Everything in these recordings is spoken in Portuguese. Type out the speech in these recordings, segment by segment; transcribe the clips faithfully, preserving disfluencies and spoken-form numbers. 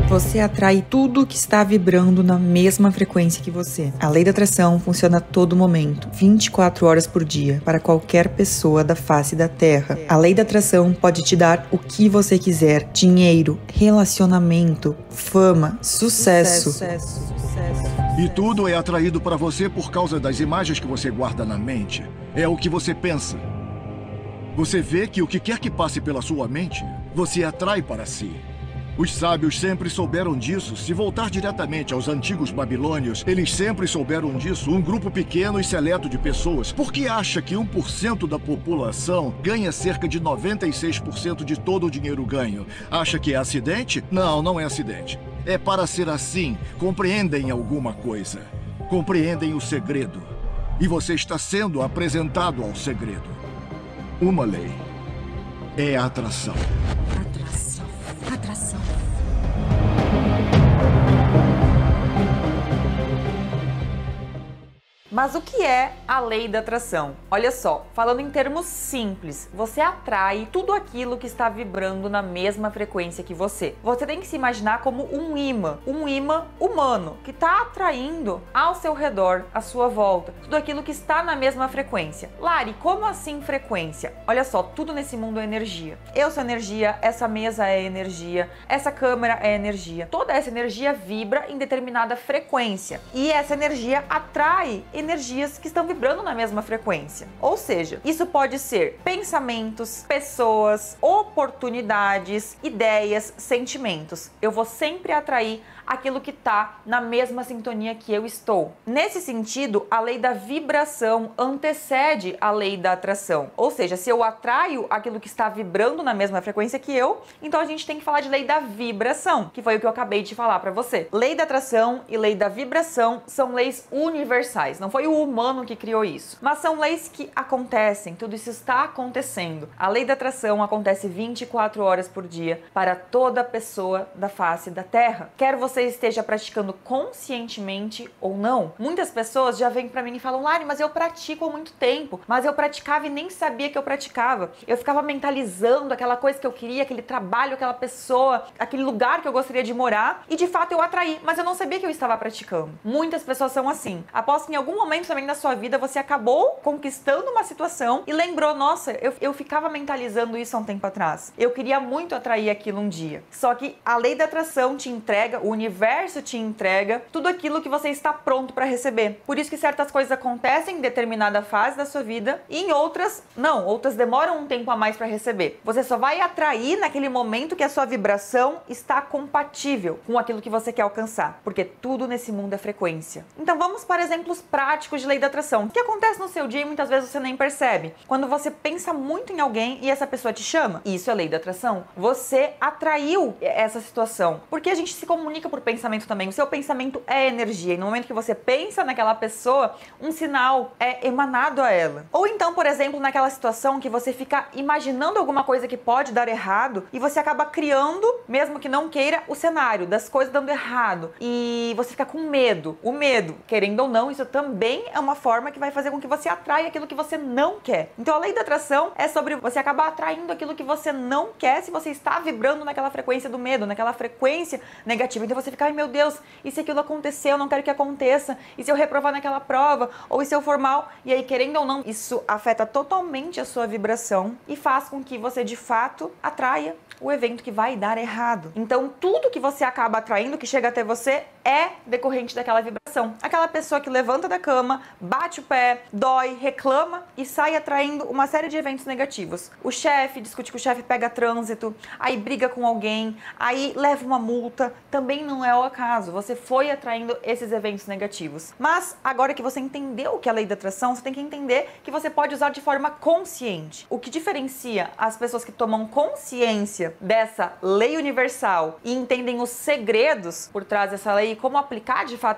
Você atrai tudo que está vibrando na mesma frequência que você. A lei da atração funciona a todo momento, vinte e quatro horas por dia, para qualquer pessoa da face da Terra. A lei da atração pode te dar o que você quiser: dinheiro, relacionamento, fama, sucesso. Sucesso, sucesso. E tudo é atraído para você por causa das imagens que você guarda na mente. É o que você pensa. Você vê que o que quer que passe pela sua mente, você atrai para si. Os sábios sempre souberam disso. Se voltar diretamente aos antigos babilônios, eles sempre souberam disso. Um grupo pequeno e seleto de pessoas. Por que acha que um por cento da população ganha cerca de noventa e seis por cento de todo o dinheiro ganho? Acha que é acidente? Não, não é acidente. É para ser assim. Compreendem alguma coisa. Compreendem o segredo. E você está sendo apresentado ao segredo. Uma lei é a atração. Atração. Atração. Mas o que é a lei da atração? Olha só, falando em termos simples, você atrai tudo aquilo que está vibrando na mesma frequência que você. Você tem que se imaginar como um imã, um imã humano, que está atraindo ao seu redor, à sua volta, tudo aquilo que está na mesma frequência. Lari, como assim frequência? Olha só, tudo nesse mundo é energia. Eu sou energia, essa mesa é energia, essa câmera é energia. Toda essa energia vibra em determinada frequência e essa energia atrai energias que estão vibrando na mesma frequência. Ou seja, isso pode ser pensamentos, pessoas, oportunidades, ideias, sentimentos. Eu vou sempre atrair aquilo que está na mesma sintonia que eu estou. Nesse sentido, a lei da vibração antecede a lei da atração. Ou seja, se eu atraio aquilo que está vibrando na mesma frequência que eu, então a gente tem que falar de lei da vibração, que foi o que eu acabei de falar para você. Lei da atração e lei da vibração são leis universais. Não foi o humano que criou isso, mas são leis que acontecem, tudo isso está acontecendo. A lei da atração acontece vinte e quatro horas por dia para toda pessoa da face da Terra. Quer você esteja praticando conscientemente ou não. Muitas pessoas já vêm pra mim e falam: Lari, mas eu pratico há muito tempo, mas eu praticava e nem sabia que eu praticava. Eu ficava mentalizando aquela coisa que eu queria, aquele trabalho, aquela pessoa, aquele lugar que eu gostaria de morar, e de fato eu atraí, mas eu não sabia que eu estava praticando. Muitas pessoas são assim. Aposto que em algum momento também da sua vida você acabou conquistando uma situação e lembrou: nossa, eu, eu ficava mentalizando isso há um tempo atrás. Eu queria muito atrair aquilo um dia. Só que a lei da atração te entrega, o universo te entrega tudo aquilo que você está pronto para receber. Por isso que certas coisas acontecem em determinada fase da sua vida e em outras não, outras demoram um tempo a mais para receber. Você só vai atrair naquele momento que a sua vibração está compatível com aquilo que você quer alcançar, porque tudo nesse mundo é frequência. Então vamos para exemplos práticos de lei da atração. O que acontece no seu dia e muitas vezes você nem percebe? Quando você pensa muito em alguém e essa pessoa te chama, isso é lei da atração. Você atraiu essa situação, porque a gente se comunica por pensamento também. O seu pensamento é energia e no momento que você pensa naquela pessoa, um sinal é emanado a ela. Ou então, por exemplo, naquela situação que você fica imaginando alguma coisa que pode dar errado e você acaba criando, mesmo que não queira, o cenário das coisas dando errado e você fica com medo. O medo, querendo ou não, isso também é uma forma que vai fazer com que você atraia aquilo que você não quer. Então a lei da atração é sobre você acabar atraindo aquilo que você não quer se você está vibrando naquela frequência do medo, naquela frequência negativa. Então você fica: ai meu Deus, e se aquilo acontecer, eu não quero que aconteça, e se eu reprovar naquela prova, ou e se eu for mal, e aí querendo ou não, isso afeta totalmente a sua vibração e faz com que você de fato atraia o evento que vai dar errado. Então tudo que você acaba atraindo, que chega até você, é decorrente daquela vibração. Aquela pessoa que levanta da cama, bate o pé, dói, reclama e sai atraindo uma série de eventos negativos. O chefe discute com o chefe, pega trânsito, aí briga com alguém, aí leva uma multa, também não é o acaso. Você foi atraindo esses eventos negativos. Mas agora que você entendeu o que é a lei da atração, você tem que entender que você pode usar de forma consciente. O que diferencia as pessoas que tomam consciência dessa lei universal e entendem os segredos por trás dessa lei e como aplicar de fato em sua vida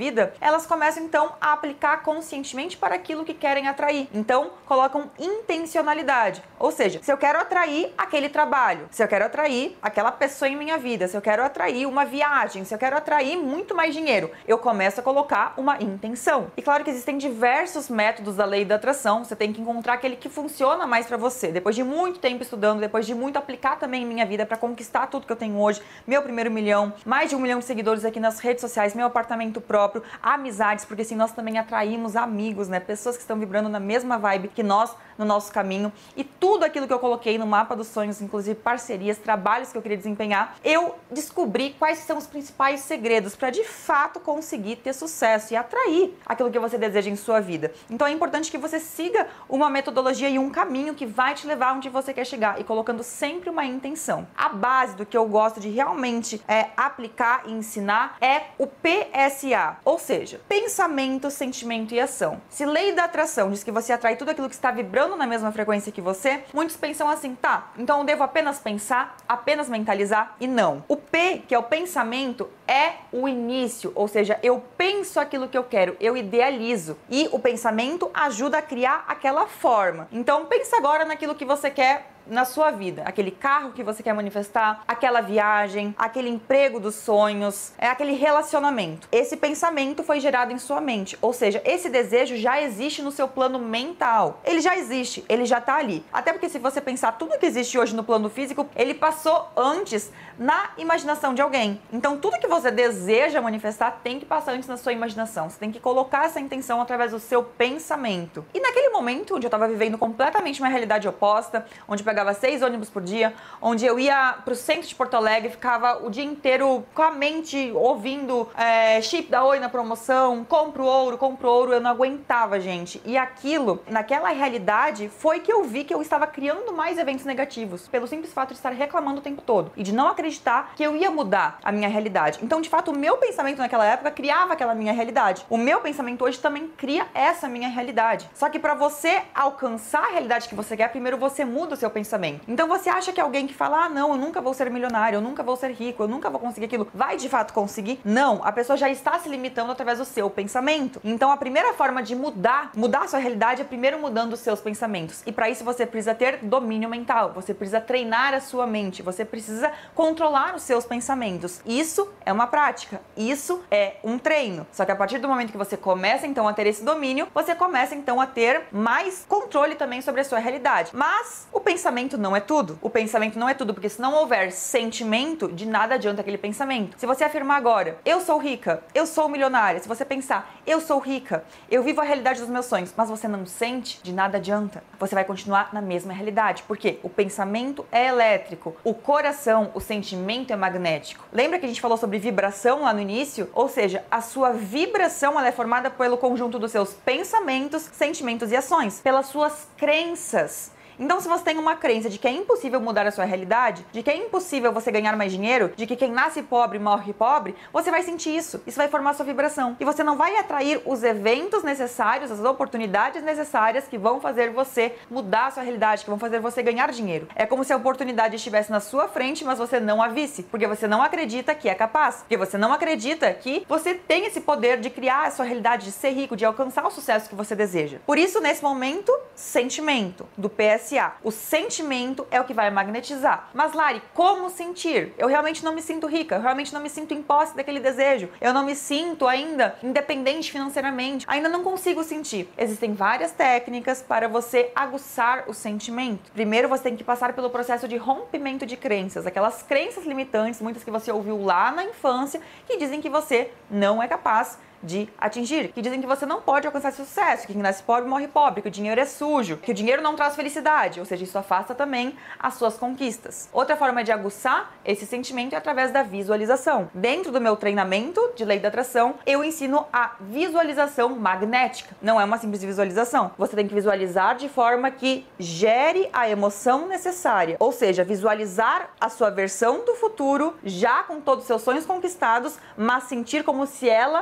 vida, elas começam então a aplicar conscientemente para aquilo que querem atrair. Então, colocam intencionalidade. Ou seja, se eu quero atrair aquele trabalho, se eu quero atrair aquela pessoa em minha vida, se eu quero atrair uma viagem, se eu quero atrair muito mais dinheiro, eu começo a colocar uma intenção. E claro que existem diversos métodos da lei da atração, você tem que encontrar aquele que funciona mais para você. Depois de muito tempo estudando, depois de muito aplicar também em minha vida para conquistar tudo que eu tenho hoje, meu primeiro milhão, mais de um milhão de seguidores aqui nas redes sociais, meu apartamento próprio, amizades, porque assim nós também atraímos amigos, né? Pessoas que estão vibrando na mesma vibe que nós no nosso caminho, e tudo aquilo que eu coloquei no mapa dos sonhos, inclusive parcerias, trabalhos que eu queria desempenhar, eu descobri quais são os principais segredos para de fato conseguir ter sucesso e atrair aquilo que você deseja em sua vida. Então é importante que você siga uma metodologia e um caminho que vai te levar onde você quer chegar, e colocando sempre uma intenção. A base do que eu gosto de realmente é, aplicar e ensinar é o P S A, ou seja, pensamento, sentimento e ação. Se lei da atração diz que você atrai tudo aquilo que está vibrando na mesma frequência que você, muitos pensam assim, tá, então eu devo apenas pensar, apenas mentalizar, e não. O P, que é o pensamento, é o início, ou seja, eu penso aquilo que eu quero, eu idealizo, e o pensamento ajuda a criar aquela forma. Então pensa agora naquilo que você quer na sua vida, aquele carro que você quer manifestar, aquela viagem, aquele emprego dos sonhos, é aquele relacionamento. Esse pensamento foi gerado em sua mente, ou seja, esse desejo já existe no seu plano mental. Ele já existe, ele já tá ali. Até porque se você pensar tudo que existe hoje no plano físico, ele passou antes na imaginação de alguém. Então tudo que você deseja manifestar tem que passar antes na sua imaginação. Você tem que colocar essa intenção através do seu pensamento. E naquele momento onde eu tava vivendo completamente uma realidade oposta, onde pegava seis ônibus por dia, onde eu ia pro centro de Porto Alegre, ficava o dia inteiro com a mente ouvindo é, chip da Oi na promoção, compro ouro, compro ouro, eu não aguentava, gente. E aquilo, naquela realidade, foi que eu vi que eu estava criando mais eventos negativos, pelo simples fato de estar reclamando o tempo todo e de não acreditar que eu ia mudar a minha realidade. Então, de fato, o meu pensamento naquela época criava aquela minha realidade. O meu pensamento hoje também cria essa minha realidade. Só que para você alcançar a realidade que você quer, primeiro você muda o seu pensamento. Então você acha que alguém que fala, ah não, eu nunca vou ser milionário, eu nunca vou ser rico, eu nunca vou conseguir aquilo, vai de fato conseguir? Não, a pessoa já está se limitando através do seu pensamento. Então a primeira forma de mudar, mudar a sua realidade é primeiro mudando os seus pensamentos. E para isso você precisa ter domínio mental, você precisa treinar a sua mente, você precisa controlar os seus pensamentos. Isso é uma prática, isso é um treino. Só que a partir do momento que você começa então a ter esse domínio, você começa então a ter mais controle também sobre a sua realidade. Mas o pensamento não é tudo. O pensamento não é tudo, porque se não houver sentimento, de nada adianta aquele pensamento. Se você afirmar agora, eu sou rica, eu sou milionária, se você pensar, eu sou rica, eu vivo a realidade dos meus sonhos, mas você não sente, de nada adianta. Você vai continuar na mesma realidade, porque o pensamento é elétrico, o coração, o sentimento é magnético. Lembra que a gente falou sobre vibração lá no início? Ou seja, a sua vibração ela é formada pelo conjunto dos seus pensamentos, sentimentos e ações, pelas suas crenças. Então, se você tem uma crença de que é impossível mudar a sua realidade, de que é impossível você ganhar mais dinheiro, de que quem nasce pobre morre pobre, você vai sentir isso. Isso vai formar sua vibração. E você não vai atrair os eventos necessários, as oportunidades necessárias que vão fazer você mudar a sua realidade, que vão fazer você ganhar dinheiro. É como se a oportunidade estivesse na sua frente, mas você não a visse, porque você não acredita que é capaz, porque você não acredita que você tem esse poder de criar a sua realidade, de ser rico, de alcançar o sucesso que você deseja. Por isso, nesse momento, sentimento do P S A. O sentimento é o que vai magnetizar. Mas Lari, como sentir? Eu realmente não me sinto rica, eu realmente não me sinto em posse daquele desejo, eu não me sinto ainda independente financeiramente, ainda não consigo sentir. Existem várias técnicas para você aguçar o sentimento. Primeiro você tem que passar pelo processo de rompimento de crenças, aquelas crenças limitantes, muitas que você ouviu lá na infância, que dizem que você não é capaz de atingir, que dizem que você não pode alcançar sucesso, que quem nasce pobre morre pobre, que o dinheiro é sujo, que o dinheiro não traz felicidade, ou seja, isso afasta também as suas conquistas. Outra forma de aguçar esse sentimento é através da visualização. Dentro do meu treinamento de lei da atração, eu ensino a visualização magnética. Não é uma simples visualização. Você tem que visualizar de forma que gere a emoção necessária, ou seja, visualizar a sua versão do futuro já com todos os seus sonhos conquistados, mas sentir como se ela já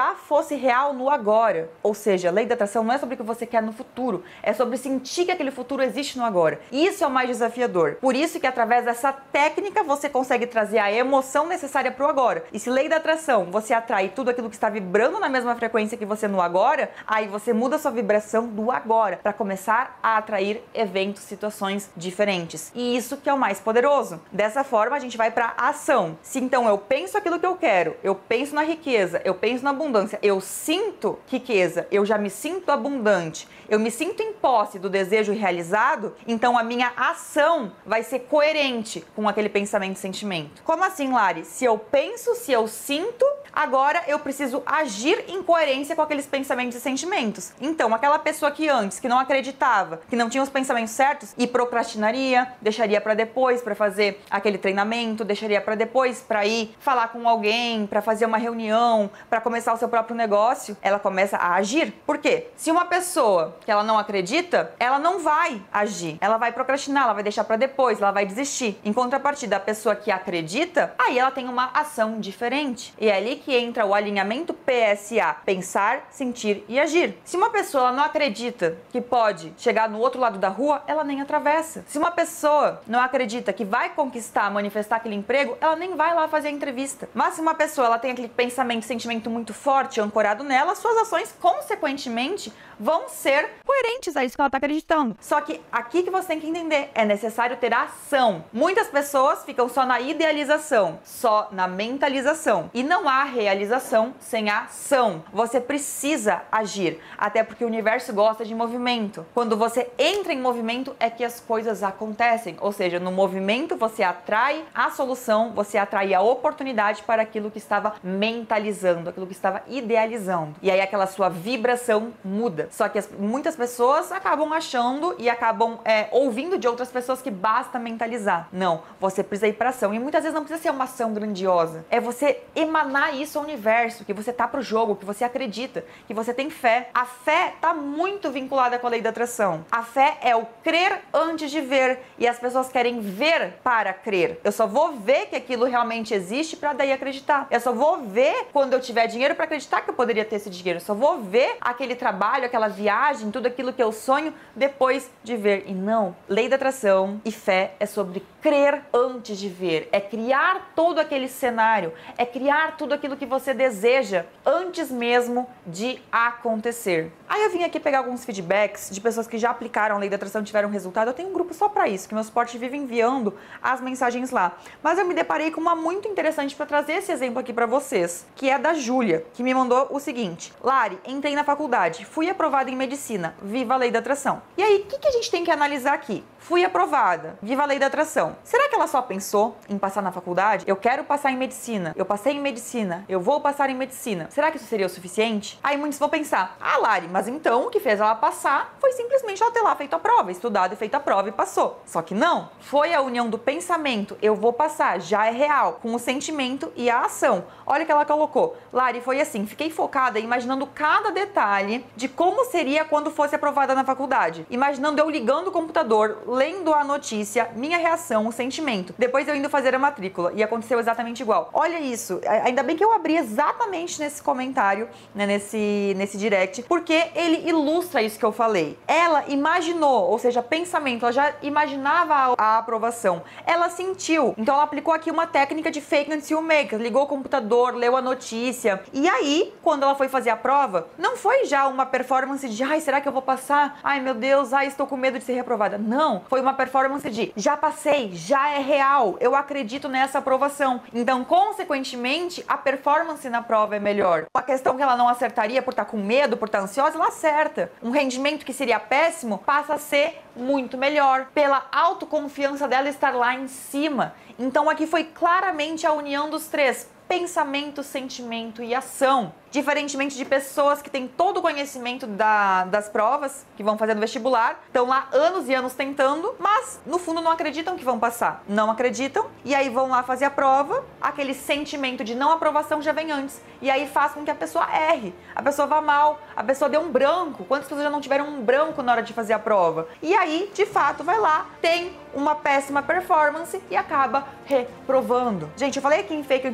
já fosse real no agora. Ou seja, a lei da atração não é sobre o que você quer no futuro, é sobre sentir que aquele futuro existe no agora. E isso é o mais desafiador. Por isso que através dessa técnica você consegue trazer a emoção necessária para o agora. E se lei da atração você atrai tudo aquilo que está vibrando na mesma frequência que você no agora, aí você muda a sua vibração do agora para começar a atrair eventos, situações diferentes. E isso que é o mais poderoso. Dessa forma a gente vai para ação. Se então eu penso aquilo que eu quero, eu penso na riqueza, eu penso na abundância, eu sinto riqueza, eu já me sinto abundante, eu me sinto em posse do desejo realizado, então a minha ação vai ser coerente com aquele pensamento e sentimento. Como assim, Lari? Se eu penso, se eu sinto, agora eu preciso agir em coerência com aqueles pensamentos e sentimentos. Então, aquela pessoa que antes, que não acreditava, que não tinha os pensamentos certos e procrastinaria, deixaria para depois para fazer aquele treinamento, deixaria para depois para ir falar com alguém, para fazer uma reunião, para começar o seu próprio negócio, ela começa a agir. Por quê? Se uma pessoa que ela não acredita, ela não vai agir, ela vai procrastinar, ela vai deixar para depois, ela vai desistir. Em contrapartida, a pessoa que acredita, aí ela tem uma ação diferente. E é ali que entra o alinhamento P S A, pensar, sentir e agir. Se uma pessoa ela não acredita que pode chegar no outro lado da rua, ela nem atravessa. Se uma pessoa não acredita que vai conquistar, manifestar aquele emprego, ela nem vai lá fazer a entrevista. Mas se uma pessoa ela tem aquele pensamento, sentimento muito forte, ancorado nela, suas ações, consequentemente, vão ser coerentes a isso que ela está acreditando. Só que aqui que você tem que entender, é necessário ter ação. Muitas pessoas ficam só na idealização, só na mentalização. E não há realização sem a ação. Você precisa agir, até porque o universo gosta de movimento. Quando você entra em movimento é que as coisas acontecem. Ou seja, no movimento você atrai a solução, você atrai a oportunidade para aquilo que estava mentalizando, aquilo que estava idealizando. E aí aquela sua vibração muda. Só que as, muitas pessoas acabam achando e acabam é, ouvindo de outras pessoas que basta mentalizar. Não, você precisa ir para ação. E muitas vezes não precisa ser uma ação grandiosa. É você emanar isso ao universo, que você tá pro jogo, que você acredita, que você tem fé. A fé tá muito vinculada com a lei da atração. A fé é o crer antes de ver. E as pessoas querem ver para crer. Eu só vou ver que aquilo realmente existe para daí acreditar. Eu só vou ver quando eu tiver dinheiro para acreditar que eu poderia ter esse dinheiro. Eu só vou ver aquele trabalho, aquela viagem, tudo aquilo que eu sonho depois de ver. E não, lei da atração e fé é sobre crer antes de ver. É criar todo aquele cenário, é criar tudo aquilo que você deseja antes mesmo de acontecer. Aí eu vim aqui pegar alguns feedbacks de pessoas que já aplicaram a lei da atração e tiveram resultado. Eu tenho um grupo só para isso, que meu suporte vive enviando as mensagens lá. Mas eu me deparei com uma muito interessante para trazer esse exemplo aqui para vocês, que é da Júlia, que me mandou o seguinte: Lari, entrei na faculdade, fui aprovada em medicina, viva a lei da atração. E aí, o que, que a gente tem que analisar aqui? Fui aprovada, viva a lei da atração. Será que ela só pensou em passar na faculdade? Eu quero passar em medicina, eu passei em medicina, eu vou passar em medicina. Será que isso seria o suficiente? Aí muitos vão pensar: ah, Lari, mas então o que fez ela passar foi simplesmente ela ter lá feito a prova, estudado e feito a prova e passou. Só que não, foi a união do pensamento, eu vou passar, já é real, com o sentimento e a ação. Olha o que ela colocou: Lari, foi assim, fiquei focada imaginando cada detalhe de como seria quando fosse aprovada na faculdade. Imaginando eu ligando o computador, lendo a notícia, minha reação, o sentimento. Depois eu indo fazer a matrícula e aconteceu exatamente igual. Olha isso, ainda bem que eu abri exatamente nesse comentário, né, nesse, nesse direct, porque ele ilustra isso que eu falei. Ela imaginou, ou seja, pensamento, ela já imaginava a, a aprovação. Ela sentiu, então ela aplicou aqui uma técnica de fake until you make, ligou o computador, leu a notícia. E aí, quando ela foi fazer a prova, não foi já uma performance de ai, será que eu vou passar? Ai, meu Deus, ai, estou com medo de ser reprovada. Não, foi uma performance de já passei, já é real, eu acredito nessa aprovação. Então, consequentemente, a performance na prova é melhor. A questão que ela não acertaria por estar com medo, por estar ansiosa, ela acerta. Um rendimento que seria péssimo passa a ser muito melhor pela autoconfiança dela estar lá em cima. Então, aqui foi claramente a união dos três: pensamento, sentimento e ação. Diferentemente de pessoas que têm todo o conhecimento da, das provas, que vão fazer no vestibular, estão lá anos e anos tentando, mas no fundo não acreditam que vão passar. Não acreditam, e aí vão lá fazer a prova, aquele sentimento de não aprovação já vem antes, e aí faz com que a pessoa erre, a pessoa vá mal, a pessoa deu um branco. Quantas pessoas já não tiveram um branco na hora de fazer a prova? E aí, de fato, vai lá, tem uma péssima performance e acaba reprovando. Gente, eu falei aqui em Fake Until You Make,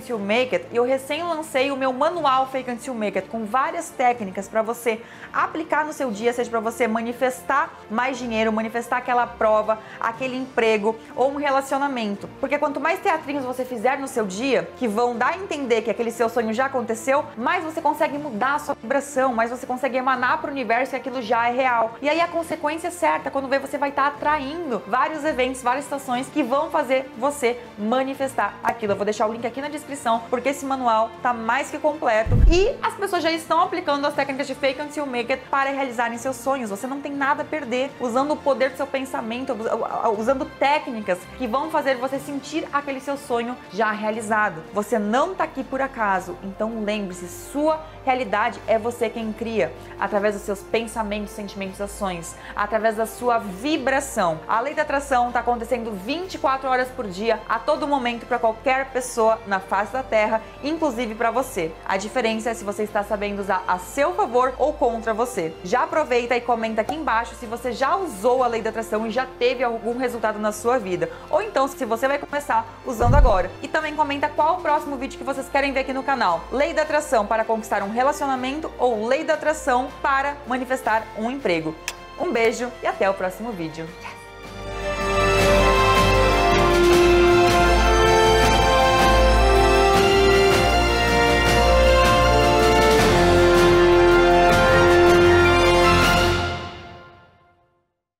Make It e eu recém lancei o meu manual Fake Until Make It com várias técnicas para você aplicar no seu dia, seja para você manifestar mais dinheiro, manifestar aquela prova, aquele emprego ou um relacionamento. Porque quanto mais teatrinhos você fizer no seu dia, que vão dar a entender que aquele seu sonho já aconteceu, mais você consegue mudar a sua vibração, mais você consegue emanar para o universo que aquilo já é real. E aí a consequência é certa, quando vê você vai estar atraindo vários eventos, várias situações que vão fazer você manifestar aquilo. Eu vou deixar o link aqui na descrição, porque esse manual tá mais que completo e as pessoas já estão aplicando as técnicas de Fake Until Make It para realizarem seus sonhos. Você não tem nada a perder, usando o poder do seu pensamento, usando técnicas que vão fazer você sentir aquele seu sonho já realizado. Você não tá aqui por acaso, então lembre-se, sua realidade é você quem cria, através dos seus pensamentos, sentimentos, ações, através da sua vibração. A lei da atração está acontecendo vinte e quatro horas por dia, a todo momento, para qualquer pessoa na face da Terra, inclusive para você. A diferença é se você está sabendo usar a seu favor ou contra você. Já aproveita e comenta aqui embaixo se você já usou a lei da atração e já teve algum resultado na sua vida, ou então se você vai começar usando agora. E também comenta qual o próximo vídeo que vocês querem ver aqui no canal. Lei da atração para conquistar um relacionamento ou lei da atração para manifestar um emprego. Um beijo e até o próximo vídeo.